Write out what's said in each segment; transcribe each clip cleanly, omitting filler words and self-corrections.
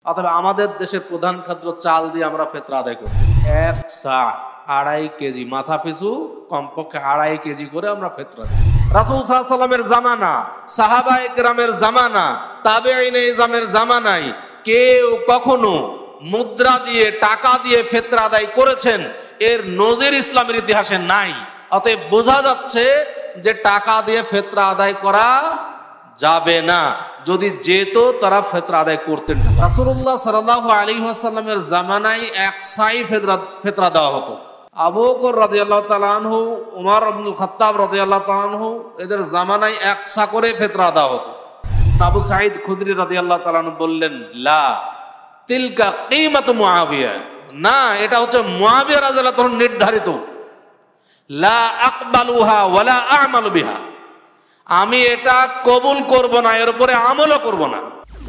অথবা আমাদের দেশের প্রধান খাদ্য চাল দিয়ে আমরা ফিতরা আদায় করি। 1 সা 2.5 কেজি, মাথা পিছু কমপক্ষে 2.5 কেজি করে আমরা ফিতরা দিই। রাসূল সাল্লাল্লাহু আলাইহি ওয়াসাল্লামের জামানা, সাহাবায়ে কেরামের জামানা, তাবেঈনে ইজমের জামানায় কেউ কখনো মুদ্রা দিয়ে, টাকা দিয়ে ফিতরা আদায় করেছেন এর নজির ইসলামের ইতিহাসে নাই। অতএব বোঝা যাচ্ছে যে টাকা দিয়ে ফিতরা আদায় করা যাবে না। যদি যেত তারা ফিতরা আদায় করতেন। রাসূলুল্লাহ সাল্লাল্লাহু আলাইহি ওয়াসাল্লামের জামানায় 1 সাই ফিতরা দেওয়া হতো। আবু বকর রাদিয়াল্লাহু তাআলা আনহু, উমর ইবনে খাত্তাব রাদিয়াল্লাহু তাআলা আনহু, এদের জামানায় 1 সা করে ফিতরা দেওয়া হতো। আবু সাঈদ খুদরি রাদিয়াল্লাহু তাআলা আনহু বললেন, লা তিলকা কিমাতু মুআবিয়া, না, এটা হচ্ছে মুআবিয়া রাদিয়াল্লাহু তাআলা নির্ধারিত। লা আকবালুহা ওয়ালা আমালু বিহা, আমি এটা কবুল করব না, এর উপরে আমলও করব না।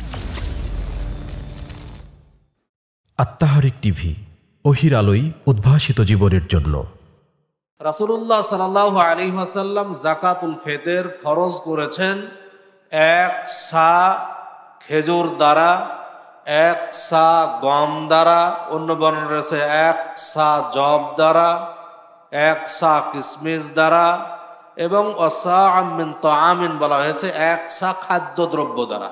আত্মাহারিক টিভি, ওহির আলোয় উদ্ভাসিত জীবনের জন্য। রাসূলুল্লাহ সাল্লাল্লাহু আলাইহি ওয়াসাল্লাম যাকাতুল ফিতর ফরজ করেছেন 1 সা খেজুর দ্বারা, 1 সা গম দ্বারা, অন্য বর্ণনা রয়েছে 1 সা জব দ্বারা, 1 সা কিশমিশ দ্বারা, এবং ওয়াসাআম মিন তাআমিন বলা হয়েছে 1 সা খাদ্যদ্রব্য দ্বারা।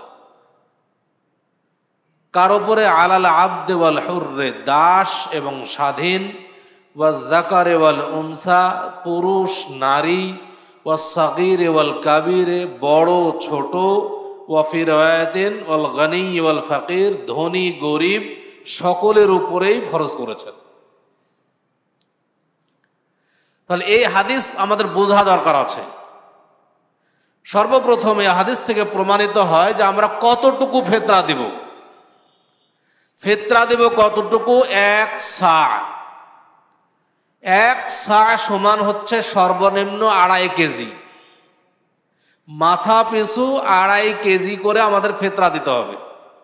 কার উপরে? আলাল আবদ ওয়াল হুররে, দাস এবং স্বাধীন, ওয়াল যাকারে ওয়াল উনসা, পুরুষ নারী, ওয়াস সাগীরে ওয়াল কাবীরে, বড় ছোট, ওয়া ফি রিওয়ায়াতিন ওয়াল গনি ওয়াল ফাকির, ধনী গরিব সকলের উপরেই ফরজ করেছেন। তাহলে এই হাদিস আমাদের বোঝা দরকার আছে। সর্বপ্রথম এই হাদিস থেকে প্রমাণিত হয় যে আমরা কতটুকু ফিতরা দেব। ফিতরা দেব কতটুকু? 1 সা। 1 সা সমান হচ্ছে সর্বনিম্ন 2.5 কেজি। মাথা পিছু 2.5 কেজি করে আমাদের ফিতরা দিতে হবে।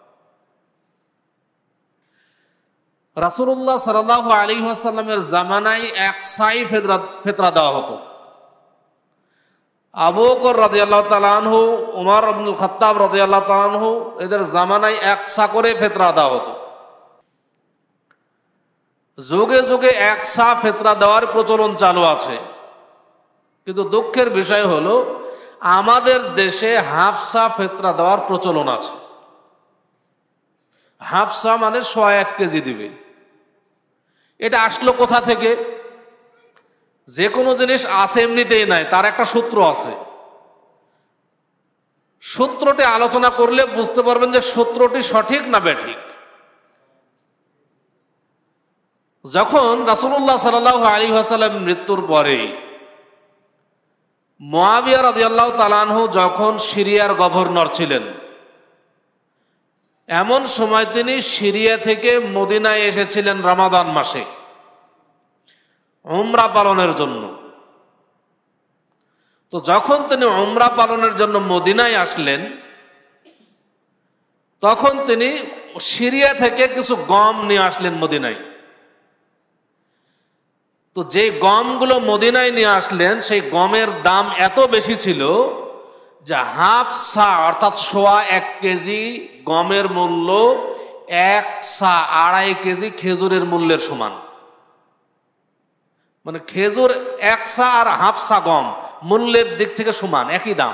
রাসূলুল্লাহ সাল্লাল্লাহু আলাইহি ওয়াসাল্লামের জামানায় 1 সাই ফিতরা দেওয়া হতো। আবু বকর রাদিয়াল্লাহু তাআলা আনহু, উমর ইবনে খাত্তাব রাদিয়াল্লাহু তাআলা আনহু, এদের জামানায় 1 সা করে ফিতরা দেওয়া হতো। যুগে যুগে 1 সা ফিতরা দেওয়ার প্রচলন চালু আছে, কিন্তু দুঃখের বিষয় হলো আমাদের দেশে হাফ সা ফিতরা দেওয়ার প্রচলন আছে। হাফ সা মানে 1 কেজি দিবে। এটা আসলো কোথা থেকে? যে কোনো জিনিস আছে এমনিতেই নাই, তার একটা সূত্র আছে। সূত্রটি আলোচনা করলে বুঝতে পারবেন যে সূত্রটি সঠিক না বেঠিক। যখন রাসূলুল্লাহ সাল্লাল্লাহু আলাইহি ওয়াসাল্লাম মৃত্যুর পরে মুআবিয়া রাদিয়াল্লাহু তাআলা আনহু যখন সিরিয়ার গভর্নর ছিলেন, এমন সময় তিনি সিরিয়া থেকে মদিনায় এসেছিলেন রমাদান মাসে উমরা পালনের জন্য। তো যখন তিনি উমরা পালনের জন্য মদিনায় আসলেন, তখন তিনি সিরিয়া থেকে কিছু গম নিয়ে আসলেন মদিনায়। তো যে গমগুলো মদিনায় নিয়ে আসলেন, সেই গমের দাম এত বেশি ছিল যে হাফ সা অর্থাৎ 1.25 কেজি গমের মূল্য 1 সা 2.5 কেজি খেজুরের মূল্যের সমান। মানে খেজুর 1 সা আর হাফ সা গম মূল্যের দিক থেকে সমান, একই দাম।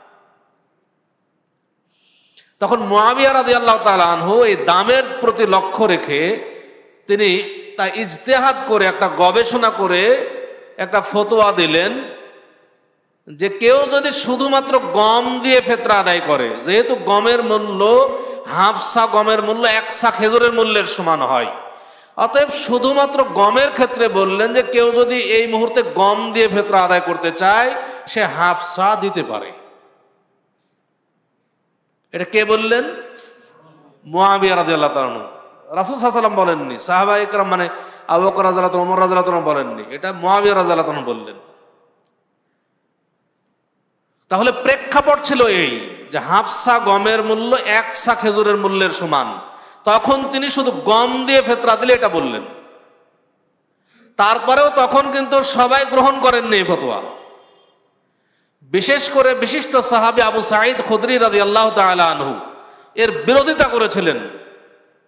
তখন মুআবিয়া রাদিয়াল্লাহু তাআলা আনহু এই দামের প্রতি লক্ষ্য রেখে তিনি তা ইজতিহাদ করে, একটা গবেষণা করে একটা ফতোয়া দিলেন যে কেউ যদি শুধুমাত্র গম দিয়ে ফিতরা আদায় করে, যেহেতু গমের মূল্য হাফ সা গমের মূল্য 1 সা খেজুরের মূল্যের সমান হয়, অতএব শুধুমাত্র গমের ক্ষেত্রে বললেন যে কেউ যদি এই মুহূর্তে গম দিয়ে ফিতরা আদায় করতে চায় সে হাফ সা দিতে পারে। এটা কে বললেন? মুআবিয়া রাদিয়াল্লাহু তাআলা আনহু। রাসূল সাল্লাল্লাহু আলাইহি ওয়াসাল্লাম বলেননি, সাহাবায়ে কেরাম মানে আবু বকর রাদিয়াল্লাহু তাআলা, ওমর রাদিয়াল্লাহু তাআলা বলেননি, এটা মুআবিয়া রাদিয়াল্লাহু তাআলা বললেন। তাহলে প্রেক্ষাপট ছিল এই যে হাফ সা গমের মূল্য 1 সা খেজুরের মূল্যের সমান। তখন তিনি শুধু গম দিয়ে ফিতরা দিলে এটা বললেন। তারপরেও তখন কিন্তু সবাই গ্রহণ করেননি এই ফতোয়া। বিশেষ করে বিশিষ্ট সাহাবী আবু সাঈদ খুদরি রাদিয়াল্লাহু তাআলা আনহু এর বিরোধিতা করেছিলেন।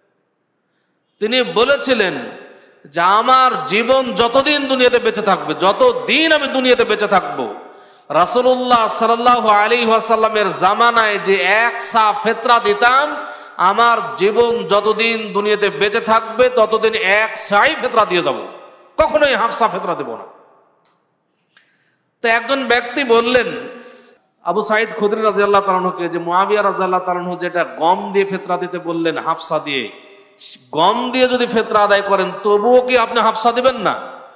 তিনি বলেছিলেন যে আমার জীবন যতদিন দুনিয়াতে বেঁচে থাকবে, যতদিন আমি দুনিয়াতে বেঁচে থাকবো, রাসূলুল্লাহ সাল্লাল্লাহু আলাইহি ওয়াসাল্লামের জামানায় যে এক সা ফিতরা দিতাম, আমার জীবন যতদিন দুনিয়াতে বেঁচে থাকবে ততদিন এক সাই ফিতরা দিয়ে যাব, কখনোই হাফ সা ফিতরা দেব না। তো একজন ব্যক্তি বললেন আবু সাঈদ খুদরি রাদিয়াল্লাহু তাআলা আনহুকে যে মুআবিয়া রাদিয়াল্লাহু তাআলা আনহু যেটা গম দিয়ে ফিতরা দিতে বললেন, হাফসা দিয়ে, গম দিয়ে যদি ফিতরা আদায় করেন তবুও কি আপনি হাফসা দিবেন না?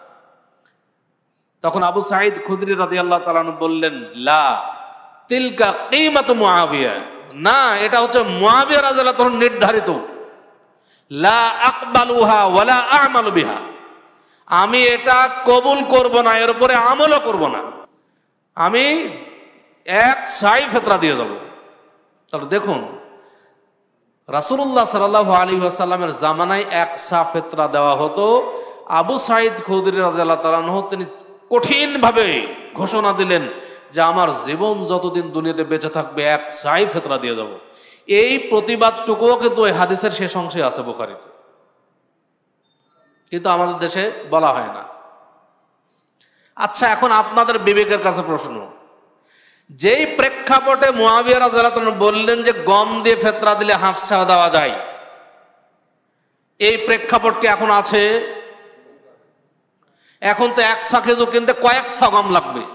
তখন আবু সাঈদ খুদরি রাদিয়াল্লাহু তাআলা আনহু বললেন, লা তিলকা কিমাতু মুআবিয়া, না, এটা হচ্ছে মুআবিয়া রাদিয়াল্লাহু তাআলা নির্ধারিত, লা আকবালুহা ওয়ালা আমালু বিহা, আমি এটা কবুল করব না, এর উপরে আমলও করব না, আমি এক সাই ফিতরা দিয়ে যাব। তাহলে দেখুন রাসূলুল্লাহ সাল্লাল্লাহু আলাইহি ওয়াসাল্লামের জামানায় এক সা ফিতরা দেওয়া হতো। আবু সাঈদ খুদরি রাদিয়াল্লাহু তাআলা আনহু তিনি কঠিনভাবে ঘোষণা দিলেন যে আমার জীবন যতদিন দুনিয়াতে বেঁচে থাকবে এক সাই ফিতরা দিয়ে যাব। এই প্রতিবাদটুকুও কিন্তু এই হাদিসের শেষ অংশে আছে বুখারীতে, কিন্তু আমাদের দেশে বলা হয় না। আচ্ছা, এখন আপনাদের বিবেকের কাছে প্রশ্ন, যেই প্রেক্ষাপটে মুআবিয়া রাদিয়াল্লাহু তাআলা বললেন যে গম দিয়ে ফিতরা দিলে হাফসা দেওয়া যায়, এই প্রেক্ষাপট কি এখন আছে? এখন তো এক সা খেজুর কিনতে কয়েক সা গম লাগবে,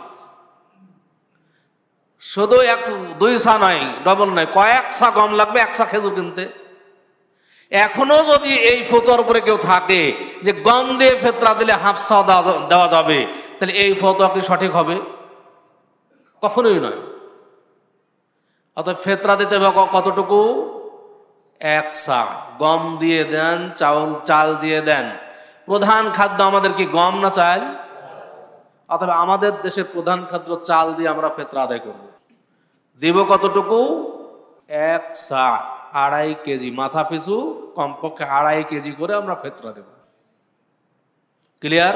শুধু এক দুই সা নয়, ডবল নয়, কয়েক সা গম লাগবে এক সা খেজুর কিনতে। এখনো যদি এই ফতোয়ার উপরে কেউ থাকে যে গম দিয়ে ফিতরা দিলে হাফসা দেওয়া যাবে, তাহলে এই ফতোয়া কি সঠিক হবে? কখনোই নয়। অতএব ফিতরা দিতে হবে কতটুকু? এক সা। গম দিয়ে দেন, চাল দিয়ে দেন। প্রধান খাদ্য আমাদের কি গম না চাল? অতএব আমাদের দেশের প্রধান খাদ্য চাল দিয়ে আমরা ফিতরা আদায় করব। দিব কতটুকু? এক সা, 2.5 কেজি, মাথা পিছু কমপক্ষে 2.5 কেজি করে আমরা ফিতরা দেব। ক্লিয়ার?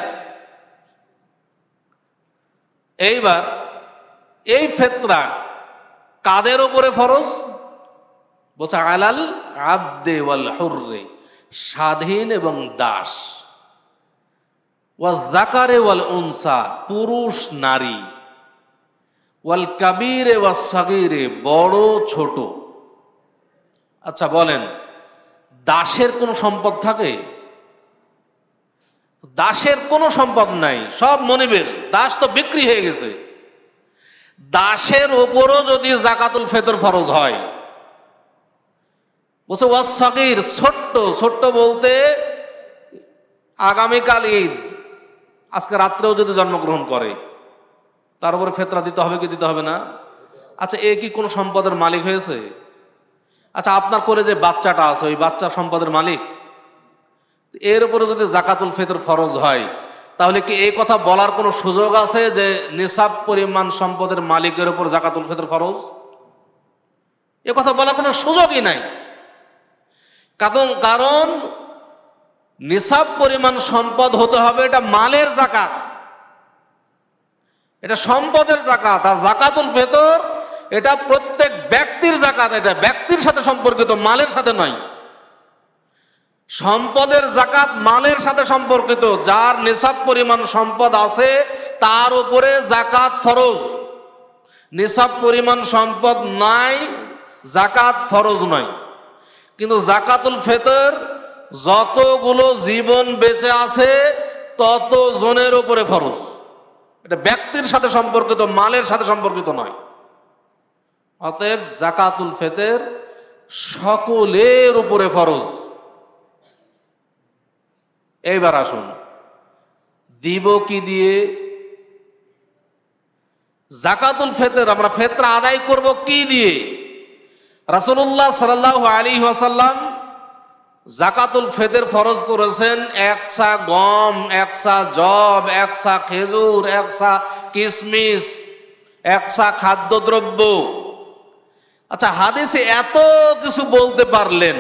এইবার এই ফিতরা কাদের উপরে ফরজ? বলছে আলাল আবদে ওয়াল হুররে, স্বাধীন এবং দাস, ওয়াল যাকারে ওয়াল উনসা, পুরুষ নারী, ওয়াল কাবীরে ওয়াস সাগীরে, বড় ছোট। আচ্ছা বলেন, দাসের কোনো সম্পদ থাকে? দাসের কোনো সম্পদ নাই, সব মনিবের। দাস তো বিক্রি হয়ে গেছে। দাসের ওপরও যদি যাকাতুল ফিতর ফরজ হয়, বলছে ওয়াস সাগীর, ছোট্ট। ছোট্ট বলতে আগামীকাল ঈদ, আজকে রাত্রেও যদি জন্মগ্রহণ করে তার উপরে ফিতরা দিতে হবে কি দিতে হবে না? আচ্ছা, এ কি কোনো সম্পদের মালিক হয়েছে? আচ্ছা, আপনার করে যে বাচ্চাটা আছে, ওই বাচ্চা সম্পদের মালিক? এর উপরে যদি যাকাতুল ফিতর ফরজ হয়, তাহলে কি এই কথা বলার কোনো সুযোগ আছে যে নিসাব পরিমাণ সম্পদের মালিকের উপর যাকাতুল ফিতর ফরজ? এ কথা বলার কোনো সুযোগই নাই। কারণ নিসাব পরিমাণ সম্পদ হতে হবে, এটা মালের যাকাত, এটা সম্পদের যাকাত। আর যাকাতুল ফিতর এটা প্রত্যেক ব্যক্তির যাকাত, এটা ব্যক্তির সাথে সম্পর্কিত, মালের সাথে নয়। সম্পদের যাকাত মালের সাথে সম্পর্কিত। যার নিসাব পরিমাণ সম্পদ আছে তার উপরে যাকাত ফরজ। নিসাব পরিমাণ সম্পদ নাই, যাকাত ফরজ নয়। কিন্তু যাকাতুল ফিতর যতগুলো জীবন বেঁচে আছে তত জনের উপরে ফরজ। এটা ব্যক্তির সাথে সম্পর্কিত, মালের সাথে সম্পর্কিত নয়। অতএব যাকাতুল ফিতর সকলের উপরে ফরজ। এইবার আসুন, দিব কি দিয়ে? যাকাতুল ফিতর আমরা ফিতরা আদায় করব কি দিয়ে? রাসূলুল্লাহ সাল্লাল্লাহু আলাইহি ওয়াসাল্লাম যাকাতুল ফিতর ফরজ করেছেন 1 সা গম, 1 সা জব, 1 সা খেজুর, 1 সা কিশমিশ, 1 সা খাদ্যদ্রব্য। আচ্ছা, হাদিসে এত কিছু বলতে পারলেন,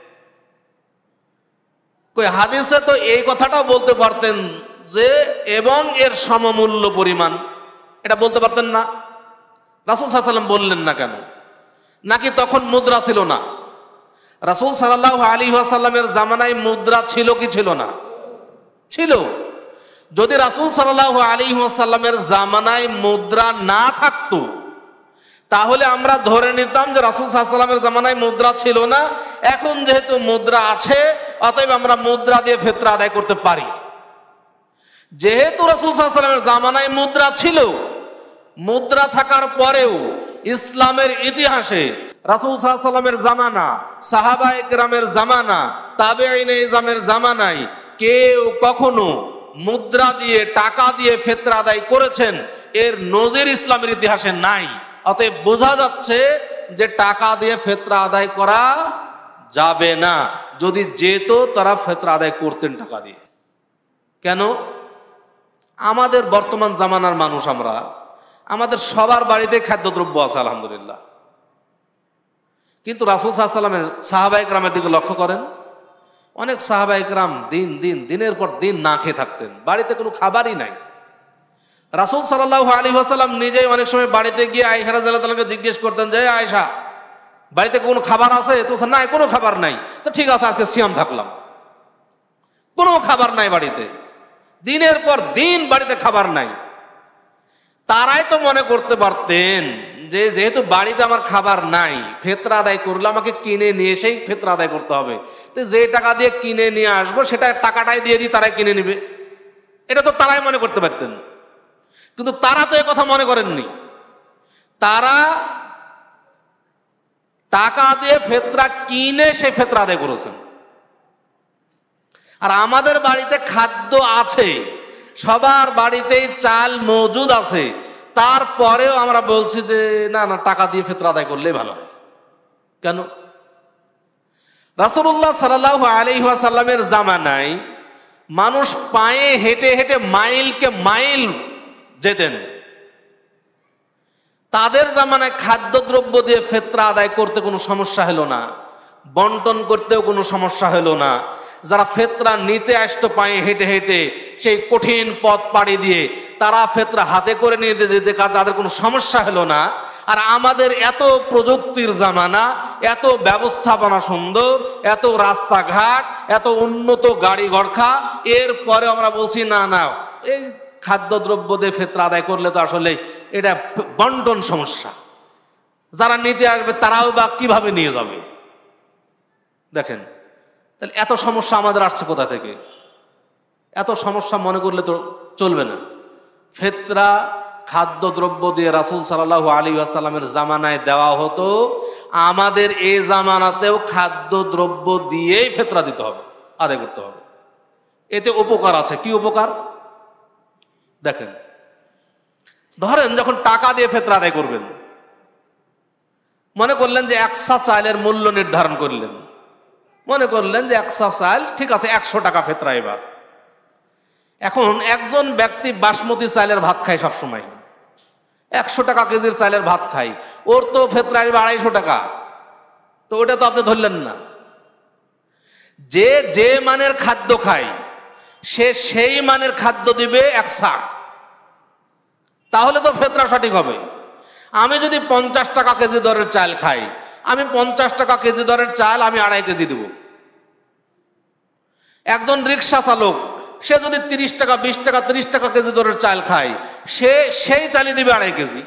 হাদিসে তো এই কথাটাও বলতে পারতেন যে এবং এর সমমূল্য পরিমাণ, এটা বলতে পারতেন না? রাসূল সাল্লাল্লাহু আলাইহি ওয়াসাল্লাম বললেন না কেন? নাকি তখন মুদ্রা ছিল না? রাসূল সাল্লাল্লাহু আলাইহি ওয়াসাল্লামের জামানায় মুদ্রা ছিল কি ছিল না? ছিল। যদি রাসূল সাল্লাল্লাহু আলাইহি ওয়াসাল্লামের জামানায় মুদ্রা না থাকতো, তাহলে আমরা ধরে নিতাম যে রাসূল সাল্লাল্লাহু আলাইহি ওয়াসাল্লামের জামানায় মুদ্রা ছিল না। এখন যেহেতু মুদ্রা আছে, অতএব আমরা মুদ্রা দিয়ে ফিতরা আদায় করতে পারি। যেহেতু রাসূল সাল্লাল্লাহু আলাইহি ওয়াসাল্লামের জামানায় মুদ্রা ছিল, মুদ্রা থাকার পরেও ইসলামের ইতিহাসে রাসূল সাল্লাল্লাহু আলাইহি ওয়াসাল্লামের জামানা, সাহাবায়ে কেরামের জামানা, তাবেঈনে ইজমের জামানায় কেউ কখনো মুদ্রা দিয়ে, টাকা দিয়ে ফিতরা আদায় করেছেন এর নজির ইসলামের ইতিহাসে নাই। অতএব বোঝা যাচ্ছে যে টাকা দিয়ে ফিতরা আদায় করা যাবে না। যদি যেত তারা ফিতরা আদায় করতেন টাকা দিয়ে। কেন? আমাদের বর্তমান জামানার মানুষ আমরা, আমাদের সবার বাড়িতে খাদ্যদ্রব্য আছে আলহামদুলিল্লাহ, কিন্তু রাসূল সাল্লাল্লাহু আলাইহি ওয়াসাল্লামের সাহাবায়ে কেরামের দিকে লক্ষ্য করেন। অনেক সাহাবায়ে কেরাম দিনের পর দিন না খেয়ে থাকতেন, বাড়িতে কোনো খাবারই নাই। রাসূল সাল্লাল্লাহু আলাইহি ওয়াসাল্লাম নিজেই অনেক সময় বাড়িতে গিয়ে আয়েশা রাদিয়াল্লাহু তাআলাকে জিজ্ঞেস করতেন যে, আয়েশা, বাড়িতে কোনো খাবার আছে? তো না, কোনো খাবার নাই। তো ঠিক আছে, আজকে সিয়াম থাকলাম। কোনো খাবার নাই বাড়িতে, দিনের পর দিন বাড়িতে খাবার নাই। তারাই তো মনে করতে পারতেন যে যেহেতু বাড়িতে আমার খাবার নাই, ফিতরা আদায় করলে আমাকে কিনে নিয়ে এসেই ফিতরা আদায় করতে হবে। তো যে টাকা দিয়ে কিনে নিয়ে আসবো সেটা টাকাটাই দিয়ে দিই, তারাই কিনে নিবে। এটা তো তারাই মনে করতে পারতেন, কিন্তু তারা তো কথা মনে করেননি। তারা টাকা দিয়ে ফিতরা কিনে সে ফিতরা আদায় করেছেন। আর আমাদের বাড়িতে খাদ্য আছে, সবার বাড়িতেই চাল মজুদ আছে, তারপরেও আমরা বলছি যে না না, টাকা দিয়ে ফিতরা আদায় করলে ভালো হয়। কেন? রাসূলুল্লাহ সাল্লাল্লাহু আলাইহি ওয়াসাল্লামের জামানায় মানুষ পায়ে হেঁটে হেঁটে মাইলকে মাইল যেতেন। তাদের জামানায় খাদ্যদ্রব্য দিয়ে ফিতরা আদায় করতে কোনো সমস্যা হলো না, বন্টন করতেও কোনো সমস্যা হলো না। যারা ফিতরা নিতে আসতো পায়ে হেঁটে হেঁটে সেই কঠিন পথ পাড়ি দিয়ে, তারা ফিতরা হাতে করে নিয়ে যেতে তাদের কোনো সমস্যা হলো না। আর আমাদের এত প্রযুক্তির জামানা, এত ব্যবস্থাপনা সুন্দর, এত রাস্তাঘাট, এত উন্নত গাড়ি ঘোড়া, এরপরে আমরা বলছি না না, এই খাদ্যদ্রব্য দিয়ে ফিতরা আদায় করলে তো আসলে এটা বন্টন সমস্যা, যারা নিতে আসবে তারাও বা কিভাবে নিয়ে যাবে। দেখেন তাহলে এত সমস্যা আমাদের আসছে কোথা থেকে? এত সমস্যা মনে করলে তো চলবে না। ফিতরা খাদ্যদ্রব্য দিয়ে রাসূল সাল্লাল্লাহু আলাইহি ওয়াসাল্লামের জামানায় দেওয়া হতো, আমাদের এই জামানাতেও খাদ্যদ্রব্য দিয়েই ফিতরা দিতে হবে, আদায় করতে হবে। এতে উপকার আছে। কি উপকার? দেখেন, ধরেন যখন টাকা দিয়ে ফিতরা আদায় করবেন, মনে করলেন যে 100 চালের মূল্য নির্ধারণ করলেন, মনে করলেন যে 100 চাল, ঠিক আছে 100 টাকা ফিতরা। এবার এখন একজন ব্যক্তি বাসমতি চালের ভাত খায় সবসময়, 100 টাকা কেজির চালের ভাত খায়, ওর তো ফিতরা 250 টাকা, তো ওটা তো আপনি ধরলেন না। যে মানের খাদ্য খায় সে সেই মানের খাদ্য দিবে 100, তাহলে তো ফিতরা সঠিক হবে। আমি যদি 50 টাকা কেজি দরের চাল খাই, আমি 50 টাকা কেজি দরের চাল আমি 2.5 কেজি দেব। একজন রিক্সা চালক সে যদি 30 টাকা 20 টাকা 30 টাকা কেজি দরের চাল খায়, সে সেই চালই দিবে 2.5 কেজি।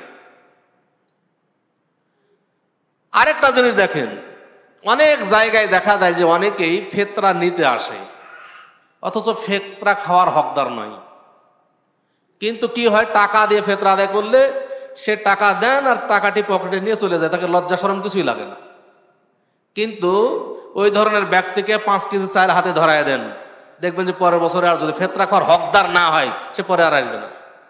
আরেকটা জিনিস দেখেন, অনেক জায়গায় দেখা যায় যে অনেকেই ফিতরা নিতে আসে অথচ ফিতরা খাওয়ার হকদার নয়। কিন্তু কি হয়, টাকা দিয়ে ফিতরা আদায় করলে সে টাকা দেন আর টাকাটি পকেটে নিয়ে চলে যায়, তাকে লজ্জা শরম কিছুই লাগে না। কিন্তু ওই ধরনের ব্যক্তিকে 5 কেজি চাল হাতে ধরায় দেন, দেখবেন যে পরের বছরে আর যদি ফিতরা খাওয়ার হকদার না হয়, সে পরে আর আসবে না।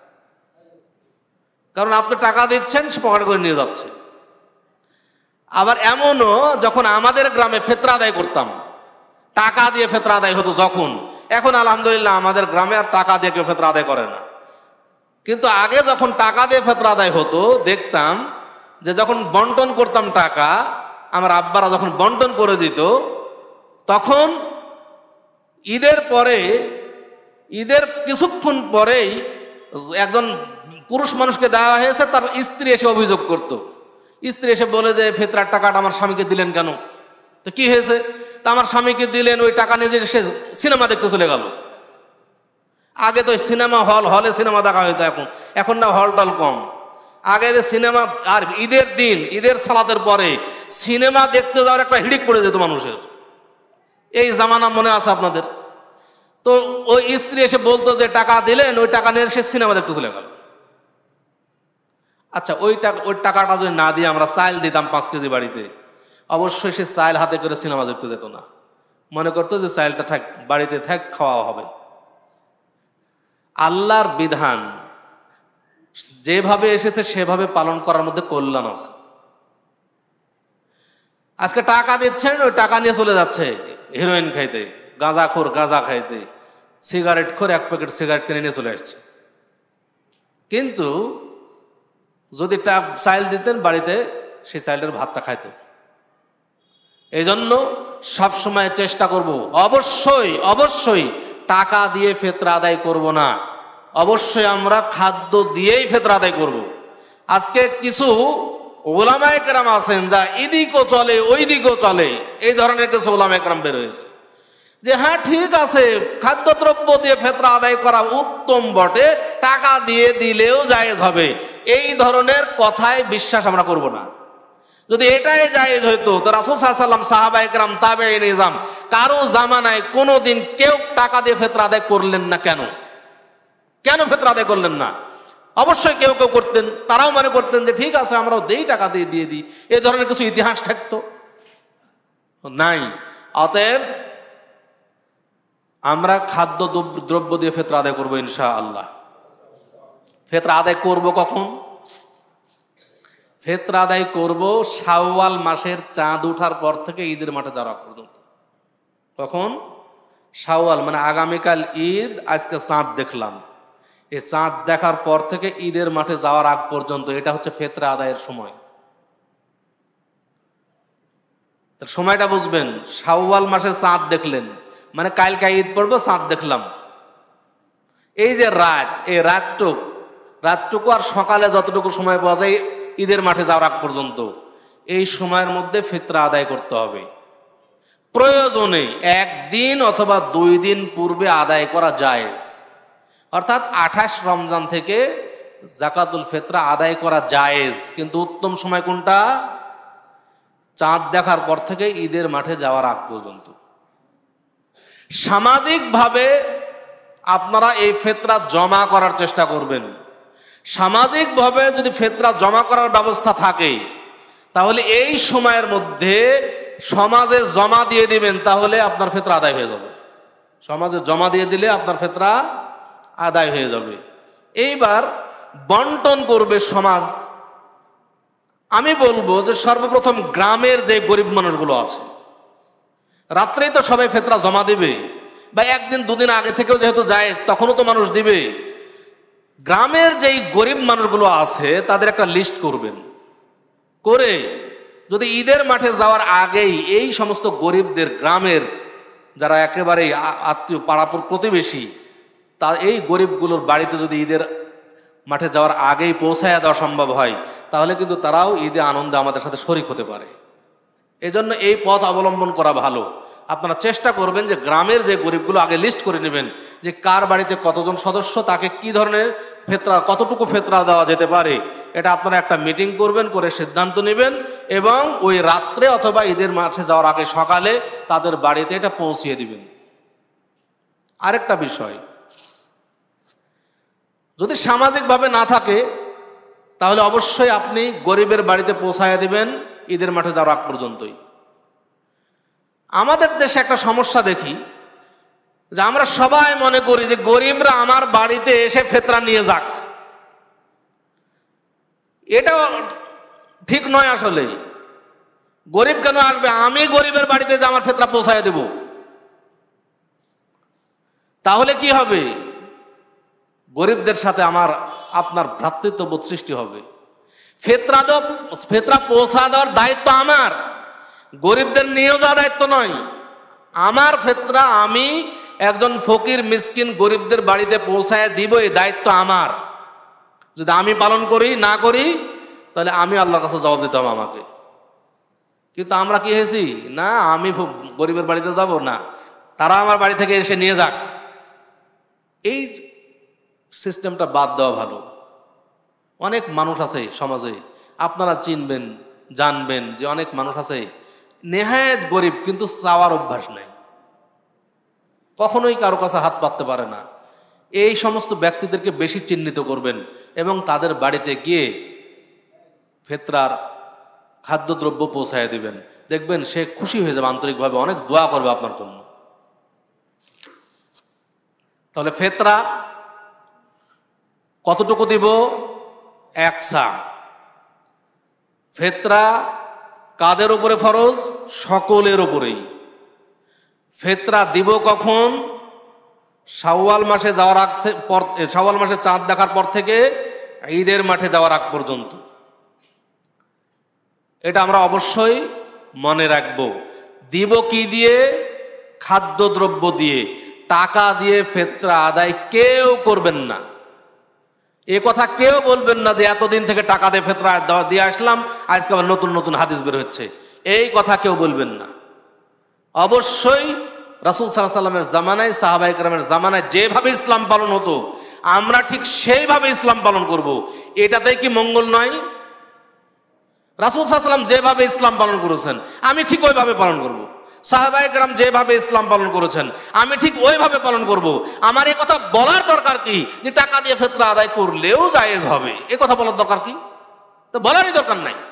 কারণ আপনি টাকা দিচ্ছেন, সে পকেটে করে নিয়ে যাচ্ছে। আবার এমনও, যখন আমাদের গ্রামে ফিতরা আদায় করতাম, টাকা দিয়ে ফিতরা আদায় হতো যখন, এখন আলহামদুলিল্লাহ আমাদের গ্রামে আর টাকা দিয়ে কেউ ফিতরা আদায় করে না। কিন্তু আগে যখন টাকা দিয়ে ফিতরা আদায় হতো, দেখতাম যে যখন বন্টন করতাম টাকা, আমার আব্বারা যখন বন্টন করে দিত, তখন ঈদের পরে, ঈদের কিছুক্ষণ পরেই একজন পুরুষ মানুষকে দেওয়া হয়েছে, তার স্ত্রী এসে অভিযোগ করত। স্ত্রী এসে বলে যে ফিতরার টাকাটা আমার স্বামীকে দিলেন কেন? তো কি হয়েছে, তা আমার স্বামীকে দিলেন, ওই টাকা নিয়ে যে সে সিনেমা দেখতে চলে গেল। আগে তো সিনেমা হলে সিনেমা দেখা হইতো, এখন না হল টল কম। আগে যে সিনেমা, আর ঈদের দিন, ঈদের সালাতের পরে সিনেমা দেখতে যাওয়ার একটা হিড়িক পড়ে যেত মানুষের। এই জামানা মনে আছে আপনাদের? তো ওই স্ত্রী এসে বলতো যে টাকা দিলেন, ওই টাকা নিয়ে সে সিনেমা দেখতে চলে গেল। আচ্ছা, ওই টাকাটা যদি না দিয়ে আমরা চাল দিতাম 5 কেজি বাড়িতে, অবশ্যই সে চাল হাতে করে সিনেমা দেখতে যেত না, মনে করতো যে চালটা থাক, বাড়িতে থাক, খাওয়া হবে। আল্লাহর বিধান যেভাবে এসেছে সেভাবে পালন করার মধ্যে কল্যাণ আছে। আজকে টাকা দিচ্ছেন, ওই টাকা নিয়ে চলে যাচ্ছে হিরোইন খাইতে, গাঁজাখোর গাঁজা খাইতে, সিগারেট খোর 1 প্যাকেট সিগারেট কিনে নিয়ে চলে আসছে। কিন্তু যদি চাইল দিতেন বাড়িতে, সেই চাইলের ভাতটা খাইতো। এই জন্য সবসময় চেষ্টা করব, অবশ্যই অবশ্যই টাকা দিয়ে ফিতরা আদায় করব না, অবশ্যই আমরা খাদ্য দিয়েই ফিতরা আদায় করব। আজকে কিছু ওলামায়ে কেরাম আছেন যা এদিকও চলে ওই দিকও চলে, এই ধরনের কিছু ওলামায়ে কেরাম বের হয়েছে যে হ্যাঁ ঠিক আছে, খাদ্যদ্রব্য দিয়ে ফিতরা আদায় করা উত্তম বটে, টাকা দিয়ে দিলেও জায়েজ হবে। এই ধরনের কথায় বিশ্বাস আমরা করব না। যদি এটাই জায়েজ হইতো তো রাসূল সাল্লাল্লাহু আলাইহি ওয়াসাল্লাম, সাহাবায়ে কেরাম, তাবেঈন ইজম, কারো জামানায় কোনোদিন কেউ টাকা দিয়ে ফিতরা আদায় করলেন না। কেন ফিতরা আদায় করলেন না? অবশ্যই কেউ কেউ করতেন, তারাও মনে করতেন যে ঠিক আছে আমরাও দেই, টাকা দিয়ে দিই। এই ধরনের কিছু ইতিহাস থাকতো নাই। অতএব আমরা খাদ্য দ্রব্য দিয়ে ফিতরা আদায় করবো ইনশাআল্লাহ। ফিতরা আদায় করব কখন? ফিতরা আদায় করব শাওয়াল মাসের চাঁদ ওঠার পর থেকে ঈদের মাঠে যাওয়ার পর্যন্ত। কখন? শাওয়াল মানে আগামীকাল ঈদ, আজকে চাঁদ দেখলাম, এই চাঁদ দেখার পর থেকে ঈদের মাঠে যাওয়ার আগ পর্যন্ত, এটা হচ্ছে ফিতরা আদায়ের সময়। তার সময়টা বুঝবেন। শাওয়াল মাসে চাঁদ দেখলেন মানে কালকে ঈদ পড়বো, চাঁদ দেখলাম। এই যে রাত, এই রাতটুকু আর সকালে যতটুকু সময় পাওয়া যায় ঈদের মাঠে যাওয়ার আগ পর্যন্ত, এই সময়ের মধ্যে ফিতরা আদায় করতে হবে। প্রয়োজনে 1 দিন অথবা 2 দিন পূর্বে আদায় করা জায়েজ। অর্থাৎ 28 রমজান থেকে যাকাতুল ফিতরা আদায় করা জায়েজ, কিন্তু উত্তম সময় কোনটা? চাঁদ দেখার পর থেকে ঈদের মাঠে যাওয়ার আগ পর্যন্ত। সামাজিকভাবে আপনারা এই ফিতরা জমা করার চেষ্টা করবেন। সামাজিকভাবে যদি ফিতরা জমা করার ব্যবস্থা থাকে তাহলে এই সময়ের মধ্যে সমাজে জমা দিয়ে দিবেন, তাহলে আপনার ফিতরা আদায় হয়ে যাবে। সমাজে জমা দিয়ে দিলে আপনার ফিতরা আদায় হয়ে যাবে। এইবার বন্টন করবে সমাজ। আমি বলবো যে সর্বপ্রথম গ্রামের যে গরিব মানুষগুলো আছে, রাত্রেই তো সবাই ফিতরা জমা দিবে, বা 1 দিন 2 দিন আগে থেকেও যেহেতু যায় তখনও তো মানুষ দিবে। গ্রামের যেই গরিব মানুষগুলো আছে তাদের একটা লিস্ট করবেন, করে যদি ঈদের মাঠে যাওয়ার আগেই এই সমস্ত গরিবদের, গ্রামের যারা একেবারে আত্মীয় পাড়া প্রতিবেশী, তা এই গরিবগুলোর বাড়িতে যদি ঈদের মাঠে যাওয়ার আগেই পৌঁছায়া দেওয়া সম্ভব হয়, তাহলে কিন্তু তারাও ঈদে আনন্দে আমাদের সাথে শরীক হতে পারে। এজন্য এই পথ অবলম্বন করা ভালো। আপনারা চেষ্টা করবেন যে গ্রামের যে গরিবগুলো আগে লিস্ট করে নেবেন, যে কার বাড়িতে কতজন সদস্য, তাকে কি ধরনের ফিতরা, কতটুকু ফিতরা দেওয়া যেতে পারে, এটা আপনারা একটা মিটিং করবেন, করে সিদ্ধান্ত নেবেন, এবং ওই রাত্রে অথবা ঈদের মাঠে যাওয়ার আগে সকালে তাদের বাড়িতে এটা পৌঁছিয়ে দিবেন। আরেকটা বিষয়, যদি সামাজিকভাবে না থাকে তাহলে অবশ্যই আপনি গরিবের বাড়িতে পৌঁছায় দিবেন ঈদের মাঠে যাওয়ার আগ পর্যন্তই। আমাদের দেশে একটা সমস্যা দেখি যে আমরা সবাই মনে করি যে গরিবরা আমার বাড়িতে এসে ফিতরা নিয়ে যাক। এটা ঠিক নয়। আসলে গরিব কেন আসবে? আমি গরিবের বাড়িতে যে আমার ফিতরা পৌঁছায় দেব, তাহলে কি হবে? গরিবদের সাথে আপনার ভ্রাতৃত্ববোধ সৃষ্টি হবে। ফিতরা পৌঁছা দেওয়ার দায়িত্ব আমার, গরিবদের নিয়েও যাওয়ার দায়িত্ব নয়। আমার ফিতরা আমি একজন ফকির মিসকিন গরিবদের বাড়িতে পৌঁছায় দিব, এই দায়িত্ব আমার। যদি আমি পালন করি না করি তাহলে আমি আল্লাহর কাছে জবাব দিতে হবে আমাকে। কিন্তু আমরা কি হয়েছি, না আমি গরিবের বাড়িতে যাব না, তারা আমার বাড়ি থেকে এসে নিয়ে যাক। এই সিস্টেমটা বাদ দেওয়া ভালো। অনেক মানুষ আছে সমাজে, আপনারা চিনবেন জানবেন যে অনেক মানুষ আছে নেহায়েত গরিব, কিন্তু চাওয়ার অভ্যাস নেই, কখনোই কারো কাছে হাত পাততে পারে না। এই সমস্ত ব্যক্তিদেরকে বেশি চিহ্নিত করবেন এবং তাদের বাড়িতে গিয়ে ফেতরার খাদ্যদ্রব্য পৌঁছায় দিবেন। দেখবেন সে খুশি হয়ে যাবে, আন্তরিকভাবে অনেক দোয়া করবে আপনার জন্য। তাহলে ফেতরা কতটুকু দিব? 1 সা। ফেতরা কাদের উপরে ফরজ? সকলের উপরেই। ফেতরা দিব কখন? শাওয়াল মাসে যাওয়ার শাওয়াল মাসে চাঁদ দেখার পর থেকে ঈদের মাঠে যাওয়ার আগ পর্যন্ত। এটা আমরা অবশ্যই মনে রাখব। দিব কি দিয়ে? খাদ্যদ্রব্য দিয়ে। টাকা দিয়ে ফেতরা আদায় কেউ করবেন না। এ কথা কেউ বলবেন না যে এতদিন থেকে টাকা দিয়ে ফেতরা দিয়ে আসলাম, আজকে আবার নতুন নতুন হাদিস বের হচ্ছে, এই কথা কেউ বলবেন না। অবশ্যই রাসূল সাল্লাল্লাহু আলাইহি ওয়াসাল্লামের জামানায়, সাহাবায়ে কেরামের জামানায় যেভাবে ইসলাম পালন হতো আমরা ঠিক সেইভাবে ইসলাম পালন করব। এটাতেই কি মঙ্গল নয়? রাসূল সাল্লাল্লাহু আলাইহি ওয়াসাল্লাম যেভাবে ইসলাম পালন করেছেন আমি ঠিক ওইভাবে পালন করব। সাহাবায়ে কেরাম যেভাবে ইসলাম পালন করেছেন আমি ঠিক ওইভাবে পালন করব। আমার এই কথা বলার দরকার কি যে টাকা দিয়ে ফেতরা আদায় করলেও জায়েজ হবে? এ কথা বলার দরকার কি? তো বলারই দরকার নাই।